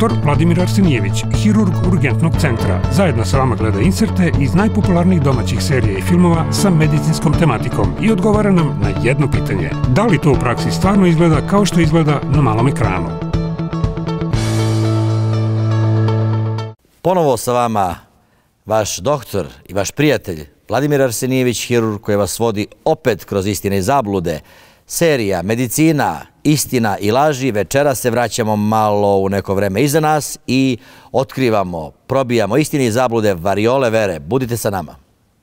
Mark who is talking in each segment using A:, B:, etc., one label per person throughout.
A: Doktor Vladimir Arsenijević, hirurg urgentnog centra, zajedno sa vama gleda inserte iz najpopularnijih domaćih serija i filmova sa medicinskom tematikom i odgovara nam na jedno pitanje. Da li to u praksi stvarno izgleda kao što izgleda na malom ekranu?
B: Ponovo sa vama vaš doktor i vaš prijatelj Vladimir Arsenijević, hirurg koji vas vodi opet kroz istine i zablude. Serija Medicina, istina i laži. Večera se vraćamo malo u neko vreme iza nas i otkrivamo, probijamo istine i zablude variole vere. Budite sa nama.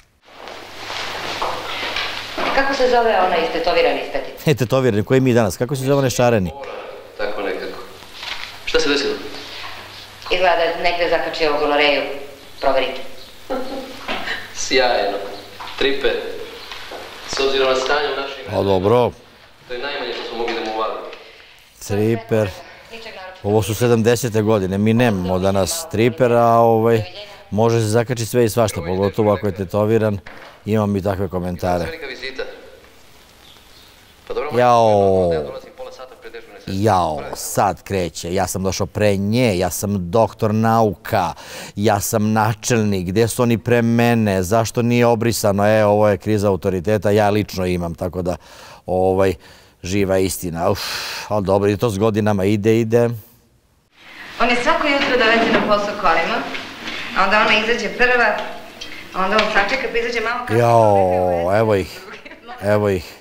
C: Kako se zove ona istetovirani iz petice?
B: Tetovirani, koji mi danas? Kako se zove onaj šareni?
D: Tako nekako. Šta se desilo?
C: Izgleda da je negde zakačio gonoreju. Proverite.
D: Sjajno. Triper. S obzirom na stanje u našim...
B: O, dobro.
D: To je najmanje što smo mogli da mu uvalimo.
B: Triper. Ovo su 70. godine. Mi nemamo danas tripera, može se zakačiti sve i svašta, pogotovo ako je tetoviran. Imam i takve komentare.
D: Velika vizita. Pa dobro,
B: ja dolazim pola sata pre dežurne sestre. Jao, sad kreće. Ja sam došao pre nje, ja sam doktor nauka, ja sam načelnik, gde su oni pre mene, zašto nije obrisano? Ovo je kriza autoriteta, ja lično imam, tako da, živa istina. Ali dobro, i to s godinama ide.
C: On je svako jutro dovede na posao kolima, a onda ona izađe prva, a onda on sačeka pa izađe malo kasno.
B: Jao, evo ih.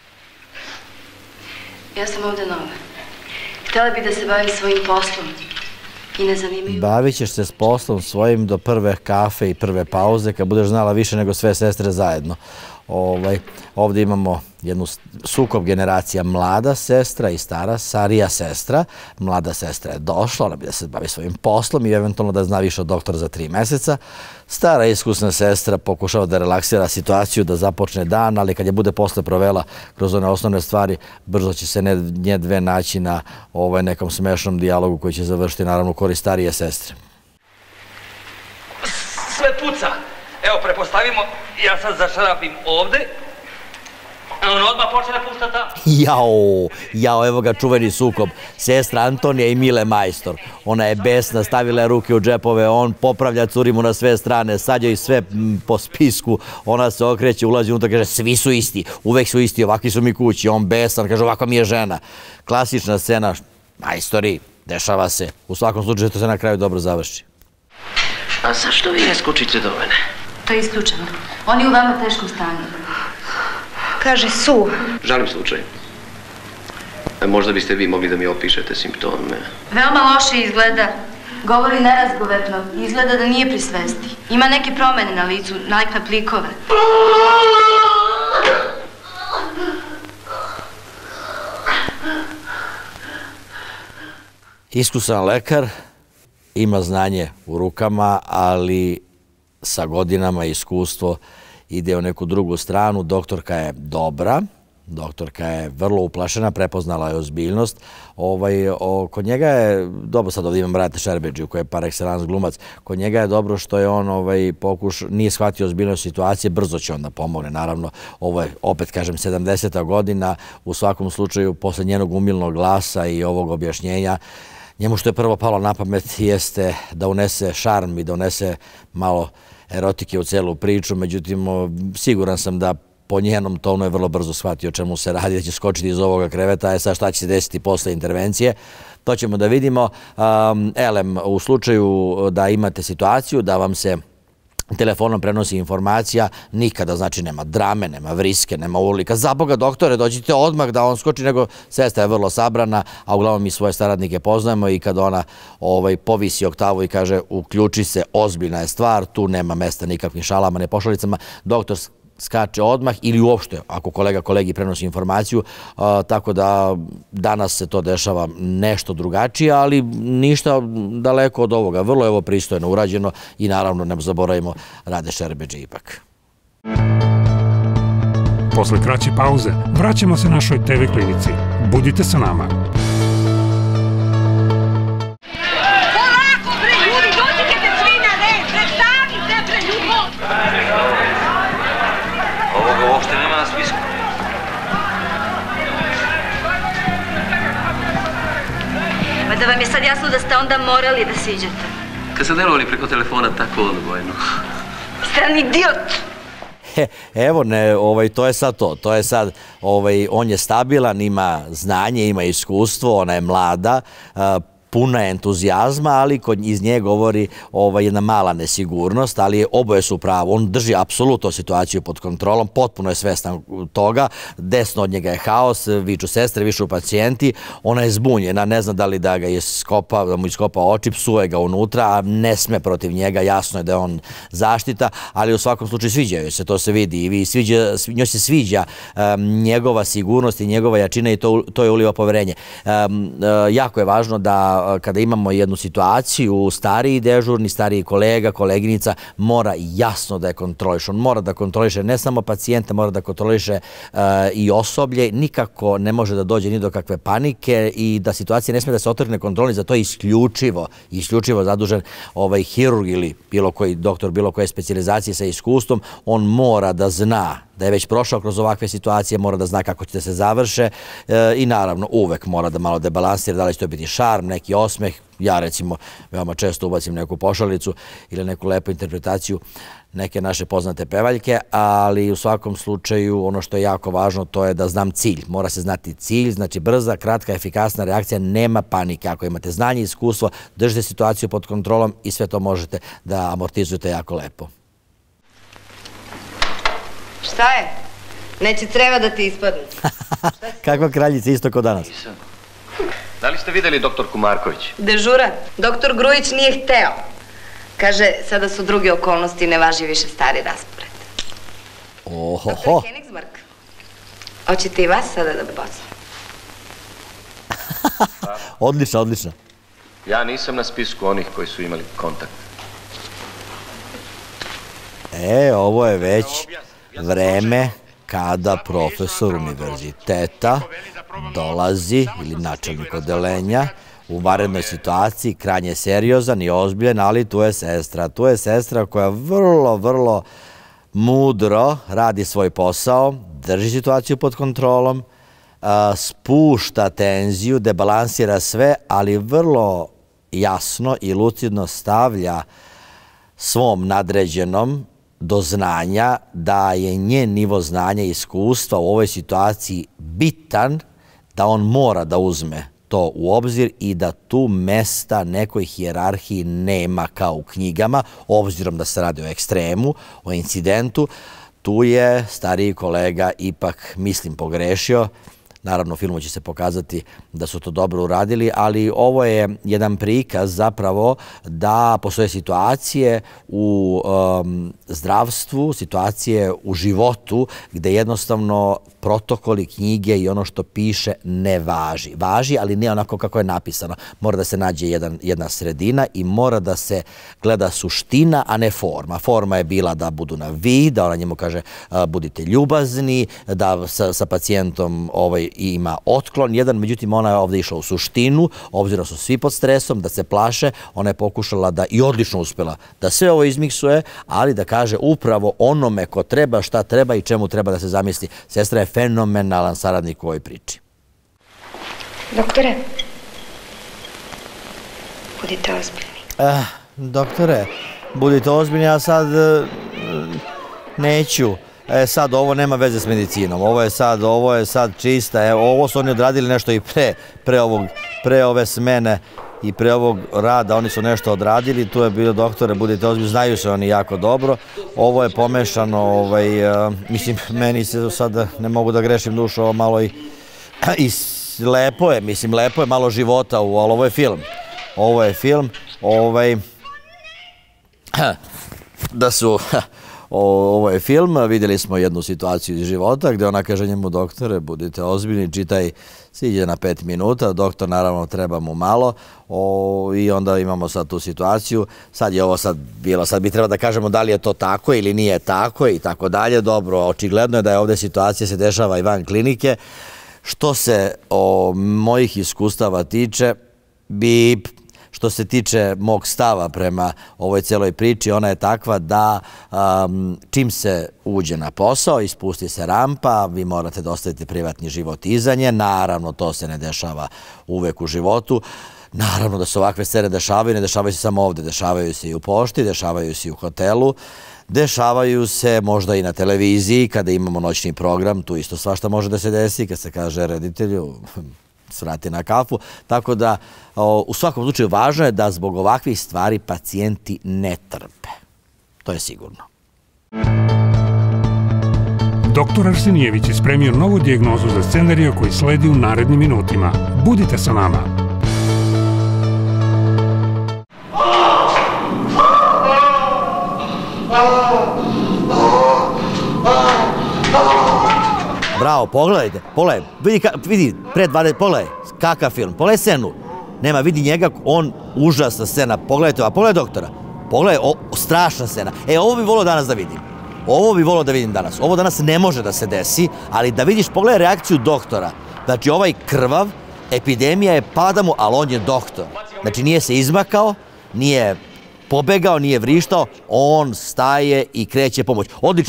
E: Ja sam ovde nova. Htela bi da se bavim svojim poslom i ne zanimaju...
B: Bavit ćeš se s poslom svojim do prve kafe i prve pauze, kad budeš znala više nego sve sestre zajedno. Ovdje imamo jednu sukob generacija, mlada sestra i starija sestra. Mlada sestra je došla, ona bi da se bavi svojim poslom i eventualno da zna više od doktora za 3 meseca. Stara iskusna sestra pokušava da relaksira situaciju, da započne dan, ali kad je bude posle provela kroz one osnovne stvari, brzo će se nje dve naći na nekom smešnom dijalogu koji će završiti naravno u korist starije sestre.
F: Sve puca. Evo, prepostavimo, ja sad zašarapim ovde, a on odmah počne da pušta tamo.
B: Jao, evo ga čuveni sukob. Sestra Antonija i Mile majstor. Ona je besna, stavila je ruke u džepove, on popravlja curi mu na sve strane, sad joj sve po spisku, ona se okreće, ulazi unutra, kaže, svi su isti, uvek su isti, ovakvi su mi kući, on besan, kaže, ovakva mi je žena. Klasična scena, majstori, dešava se, u svakom slučaju to se na kraju dobro završi.
D: A zašto vi ne skočite do mene?
E: To je isključeno. On je u veoma teškom stanju.
C: Kaže su.
D: Žalim slučaj. Možda biste vi mogli da mi opišete simptome.
E: Veoma loše izgleda. Govori nerazgovetno. Izgleda da nije pri svesti. Ima neke promene na licu, nalik na plikove.
B: Iskusan lekar, ima znanje u rukama, ali sa godinama iskustvo ide u neku drugu stranu. Doktorka je dobra, doktorka je vrlo uplašena, prepoznala je ozbiljnost. Kod njega je, dobro sad ovdje imam Rate Šerbeđiju koji je par excellence glumac, kod njega je dobro što je on nije shvatio ozbiljnost situacije, brzo će on da pomogne. Naravno, ovo je, opet kažem, 70. godina, u svakom slučaju, posle njenog umilnog glasa i ovog objašnjenja, njemu što je prvo palo na pamet jeste da unese šarm i da unese malo erotike u celu priču, međutim, siguran sam da po njenom tonu je vrlo brzo shvatio o čemu se radi, da će skočiti iz ovoga kreveta, sad šta će se desiti posle intervencije. To ćemo da vidimo. Elem, u slučaju da imate situaciju da vam se telefonom prenosi informacija, nikada, znači, nema drame, nema vriske, nema urlika. Za Boga, doktore, dođite odmah da on skoči, nego sestra je vrlo sabrana, a uglavnom mi svoje saradnike poznajemo i kad ona povisi oktavu i kaže uključi se, ozbiljna je stvar, tu nema mesta nikakvim šalama, ne pošalicama, doktor skače odmah ili uopšte, ako kolega kolegi prenosi informaciju, tako da danas se to dešava nešto drugačije, ali ništa daleko od ovoga. Vrlo je ovo pristojno urađeno i naravno ne zaboravimo Rade Šerbeđe ipak.
A: Posle kraće pauze vraćamo se našoj TV klinici. Budite sa nama.
G: Polako, bre, ljudi, dođite svi na red, predstavite, bre, ljubav!
F: Ovoga uopšte nema na spisku.
E: Da vam je sad jasno da ste onda morali da siđete?
D: Kad ste delovali preko telefona tako odvojeno.
E: Ste jedan idiot!
B: Evo, to je sad to. To je sad, on je stabilan, ima znanje, ima iskustvo, ona je mlada, puna entuzijazma, ali iz nje govori jedna mala nesigurnost, ali oboje su pravo. On drži apsolutno situaciju pod kontrolom, potpuno je svestan toga, desno od njega je haos, viču sestre, viču pacijenti, ona je zbunjena, ne zna da li da ga iskopa, da mu iskopa oči, psuje ga unutra, a ne sme protiv njega, jasno je da je on zaštita, ali u svakom slučaju sviđaju se, to se vidi i njoj se sviđa njegova sigurnost i njegova jačina i to je uliva poverenje. Jako je važno da kada imamo jednu situaciju, stariji dežurni, stariji kolega, koleginica, mora jasno da je kontroliše. On mora da kontroliše ne samo pacijente, mora da kontroliše i osoblje. Nikako ne može da dođe ni do kakve panike i da situacija ne smije da se otrgne kontroli, za to je isključivo zadužen hirurg ili bilo koji doktor, bilo koje specijalizacije sa iskustvom. On mora da zna da je već prošao kroz ovakve situacije, mora da zna kako će da se završe i naravno uvek mora da malo debalansira, da li će to biti šarm, neki osmeh. Ja recimo veoma često ubacim neku pošalicu ili neku lepu interpretaciju neke naše poznate pevaljke, ali u svakom slučaju ono što je jako važno to je da znam cilj. Mora se znati cilj, znači brza, kratka, efikasna reakcija, nema panike. Ako imate znanje i iskustvo, držite situaciju pod kontrolom i sve to možete da amortizujete jako lepo.
C: Šta je? Neće treba da ti ispadne.
B: Kakva kraljica, isto kao danas.
D: Da li ste videli doktorku Marković?
C: Dežuran. Doktor Grujić nije hteo. Kaže, sada su druge okolnosti i ne važi više stari raspored. Doktor Kenigsmark, hoćete i vas sada da pozvam?
B: Odlično.
D: Ja nisam na spisku onih koji su imali kontakt.
B: Ovo je već vreme kada profesor univerziteta dolazi, ili načelnik odelenja, u vanrednoj situaciji, krajnje seriozan i ozbiljan, ali tu je sestra. Tu je sestra koja vrlo mudro radi svoj posao, drži situaciju pod kontrolom, spušta tenziju, debalansira sve, ali vrlo jasno i lucidno stavlja svom nadređenom do znanja da je njen nivo znanja i iskustva u ovoj situaciji bitan, da on mora da uzme to u obzir i da tu mesta nekoj hijerarhiji nema kao u knjigama, obzirom da se radi o ekstremu, o incidentu. Tu je stariji kolega ipak, mislim, pogrešio. Naravno, u filmu će se pokazati da su to dobro uradili, ali ovo je jedan prikaz zapravo da postoje situacije u zdravstvu, situacije u životu gde jednostavno protokoli, knjige i ono što piše ne važi. Važi, ali ne onako kako je napisano. Mora da se nađe jedna sredina i mora da se gleda suština, a ne forma. Forma je bila da budu na vi, da ona njemu kaže budite ljubazni, da sa pacijentom ima otklon jedan, međutim ona je ovde išla u suštinu, obzirom su svi pod stresom, da se plaše, ona je pokušala da i odlično uspela da sve ovo izmiksuje, ali da kaže upravo onome ko treba, šta treba i čemu treba da se zamisli. Sestra je fenomenalan saradnik u ovoj priči.
C: Doktore, budite ozbiljni.
B: Doktore, budite ozbiljni, ja sad neću. Sad ovo nema veze s medicinom, ovo je sad čista, ovo su oni odradili nešto i pre ove smene i pre ovog rada, oni su nešto odradili, tu je bilo doktore, budite ozbiljni, znaju se oni jako dobro, ovo je pomešano, mislim, meni se sad ne mogu da grešim dušu, ovo malo i lepo je, mislim, lepo je malo života, ali ovo je film, ovo je film, vidjeli smo jednu situaciju iz života gdje ona kaže njemu, doktore, budite ozbiljni, čitaj, siđe na 5 minuta, doktor naravno treba mu malo i onda imamo sad tu situaciju, sad je ovo bilo, sad bi trebalo da kažemo da li je to tako ili nije tako i tako dalje, dobro, očigledno je da je ovdje situacija se dešava i van klinike. Što se mojih iskustava tiče, što se tiče mog stava prema ovoj celoj priči, ona je takva da čim se uđe na posao, ispusti se rampa, vi morate da ostavite privatni život iza nje. Naravno, to se ne dešava uvek u životu. Naravno da se ovakve scene dešavaju, ne dešavaju se samo ovde, dešavaju se i u pošti, dešavaju se i u hotelu, dešavaju se možda i na televiziji, kada imamo noćni program, tu isto svašta može da se desi, kad se kaže reditelju, svrati na kafu, tako da u svakom slučaju važno je da zbog ovakvih stvari pacijenti ne trpe. To je sigurno.
A: Doktor Arsenijević je spremio novu dijagnozu za scenario koji sledi u narednim minutima. Budite sa nama.
B: Bravo, pogledajte, vidi, pogledaj, kakav film, pogledaj scenu, nema, vidi njega, on, užasna scena, pogledajte, a pogledaj doktora, pogledaj, strašna scena, ovo bi volio danas da vidim, danas, ovo danas ne može da se desi, ali da vidiš, pogledaj reakciju doktora, znači ovaj krvav, epidemija je pada mu, ali on je doktor, znači nije se izmakao, nije pobegao, nije vrištao, on staje i kreće pomoć.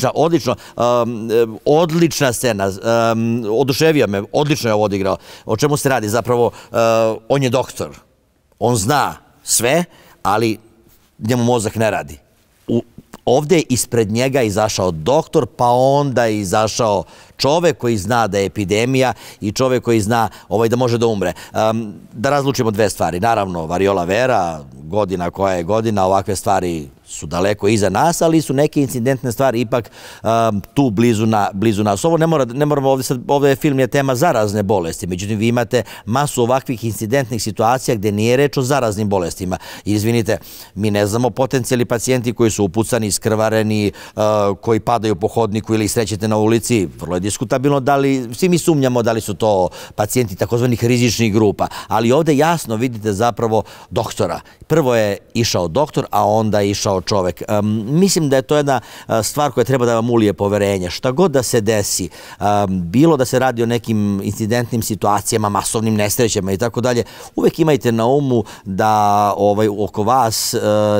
B: Odlična scena, oduševio me, odlično je ovo odigrao. O čemu se radi? Zapravo, on je doktor, on zna sve, ali njemu mozak ne radi. Ovde je ispred njega izašao doktor, pa onda je izašao čovek koji zna da je epidemija i čovek koji zna da može da umre. Da razlučimo dve stvari. Naravno, variola vera, godina koja je godina, ovakve stvari su daleko iza nas, ali su neke incidentne stvari ipak tu blizu nas. Ovo ne moramo, ovdje film je tema zarazne bolesti, međutim vi imate masu ovakvih incidentnih situacija gde nije reč o zaraznim bolestima. Izvinite, mi ne znamo potencijalni pacijenti koji su upucani, iskrvareni, koji padaju po hodniku ili ih srećete na ulici, vrlo je diskutabilno da li, svi mi sumnjamo da li su to pacijenti takozvanih rizičnih grupa, ali ovdje jasno vidite zapravo doktora. Prvo je išao doktor, a onda je išao čovek. Mislim da je to jedna stvar koja treba da vam ulije poverenje. Šta god da se desi, bilo da se radi o nekim incidentnim situacijama, masovnim nesrećama i tako dalje, uvek imajte na umu da oko vas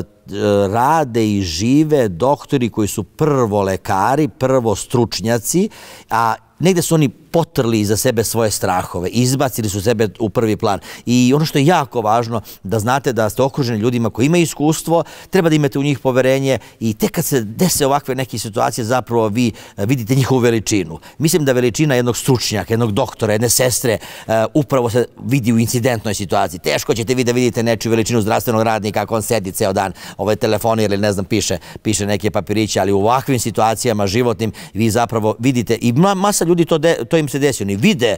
B: rade i žive doktori koji su prvo lekari, prvo stručnjaci, a negde su oni potrli iza sebe svoje strahove, izbacili su sebe u prvi plan. I ono što je jako važno, da znate da ste okruženi ljudima koji imaju iskustvo, treba da imate u njih poverenje i tek kad se dese ovakve neke situacije, zapravo vi vidite njihovu veličinu. Mislim da veličina jednog stručnjaka, jednog doktora, jedne sestre, upravo se vidi u incidentnoj situaciji. Teško ćete vi da vidite nečiju veličinu zdravstvenog radnika kako on sedi ceo dan, telefonira ili ne znam, piše neke papiriće, ali u ovakvim situacijama životnim vi zapravo vidite i masa ljudi to im se desi. Oni vide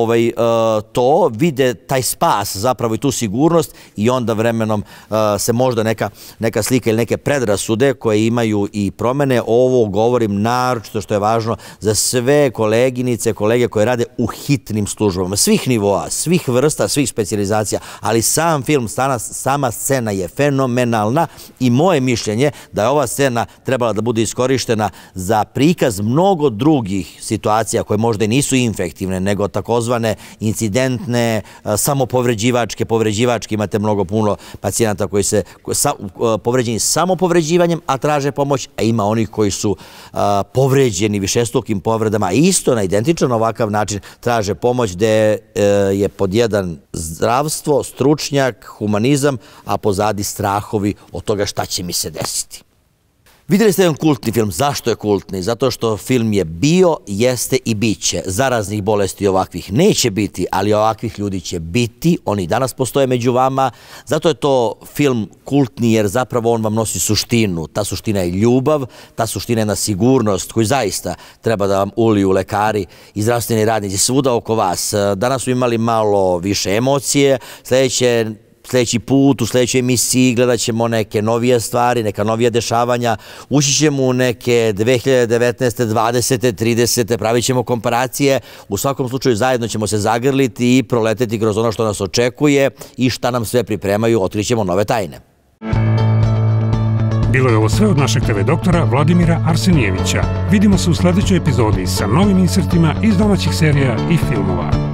B: to, vide taj spas zapravo i tu sigurnost i onda vremenom se možda neka slika ili neke predrasude koje imaju i promene. Ovo govorim naročito što je važno za sve koleginice, kolege koje rade u hitnim službama, svih nivoa, svih vrsta, svih specijalizacija, ali sam film, sama scena je fenomenalna i moje mišljenje da je ova scena trebala da bude iskorištena za prikaz mnogo drugih situacija koje možda i nisu infektivne, nego takozvane incidentne, samopovređivačke, imate mnogo puno pacijenata koji se povređeni samopovređivanjem, a traže pomoć, a ima onih koji su povređeni višestrukim povredama, isto na identičan ovakav način traže pomoć, gde je pod jedan zdravstvo, stručnjak, humanizam, a pozadi strahovi od toga šta će mi se desiti. Vidjeli ste jedan kultni film. Zašto je kultni? Zato što film je bio, jeste i bit će. Zaraznih bolesti ovakvih neće biti, ali ovakvih ljudi će biti. Oni danas postoje među vama. Zato je to film kultni jer zapravo on vam nosi suštinu. Ta suština je ljubav, ta suština je jedna sigurnost koju zaista treba da vam uliju lekari i zdravstveni radnici svuda oko vas. Danas su imali malo više emocije. Sljedeći put, u sljedećoj emisiji gledat ćemo neke novije stvari, neka novija dešavanja, ući ćemo u neke 2019. 20. 30. pravit ćemo komparacije, u svakom slučaju zajedno ćemo se zagrliti i proleteti kroz ono što nas očekuje i šta nam sve pripremaju, otkrićemo nove tajne.
A: Bilo je ovo sve od našeg TV doktora Vladimira Arsenijevića. Vidimo se u sljedećoj epizodi sa novim insertima iz domaćih serija i filmova.